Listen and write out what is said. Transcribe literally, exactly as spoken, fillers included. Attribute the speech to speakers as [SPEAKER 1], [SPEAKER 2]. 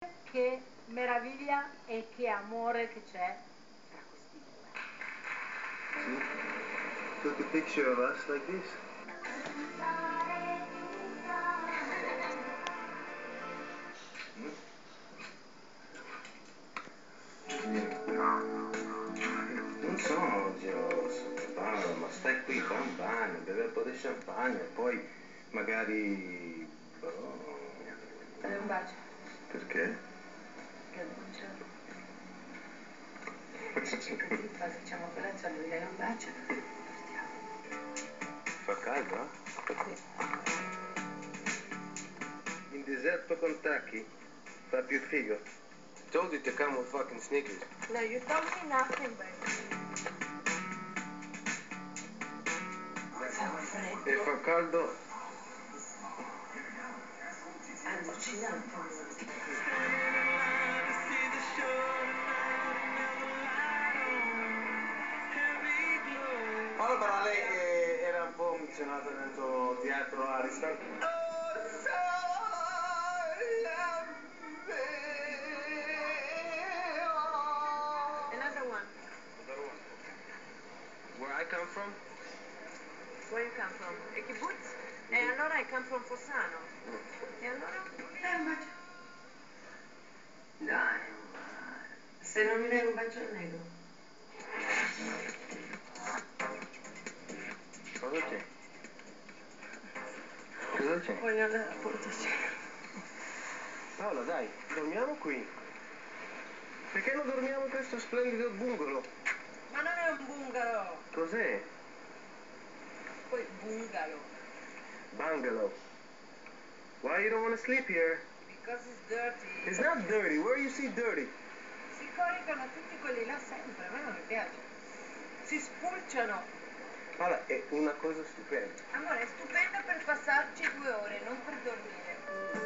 [SPEAKER 1] Che meraviglia e che amore che c'è tra questi due.
[SPEAKER 2] See? Took a picture of us like this.
[SPEAKER 3] Non sono geloso, Paolo, ma stai qui, fa un bagno, bevi un po' di champagne e poi magari... Oh.
[SPEAKER 4] Dai un bacio.
[SPEAKER 3] Perché?
[SPEAKER 4] Perché non c'è. Così facciamo colazione, mi dai un bacio e partiamo.
[SPEAKER 3] Fa caldo?
[SPEAKER 4] Sì.
[SPEAKER 3] In deserto Kentucky fa più figo. Told you to come with fucking sneakers.
[SPEAKER 4] No, you told me nothing, baby. Siamo freddo.
[SPEAKER 3] E fa caldo.
[SPEAKER 4] Allucinante.
[SPEAKER 3] Allora però lei eh, era un po' emozionata dentro teatro Ariston.
[SPEAKER 4] Another one.
[SPEAKER 3] Another one. Where I come from?
[SPEAKER 4] Where you come from? E kibbutz? E allora I come from Fossano. E allora? Eh, un bacio. Dai, se non mi dai un bacio al negro.
[SPEAKER 3] Cosa c'è? Cosa c'è?
[SPEAKER 4] Voglio andare a Portocino.
[SPEAKER 3] Paola, dai, dormiamo qui. Perché non dormiamo in questo splendido bungalow?
[SPEAKER 4] Ma non è un bungalow.
[SPEAKER 3] Cos'è?
[SPEAKER 4] Poi bungalow.
[SPEAKER 3] Bungalow. Why you don't want to sleep here?
[SPEAKER 4] Because it's dirty.
[SPEAKER 3] It's not dirty. Where you see dirty?
[SPEAKER 4] Si coricano tutti quelli là sempre, a me non mi piace. Si spulciano.
[SPEAKER 3] Paola, è una cosa stupenda.
[SPEAKER 4] Amore, è stupendo per passarci due ore, non per dormire.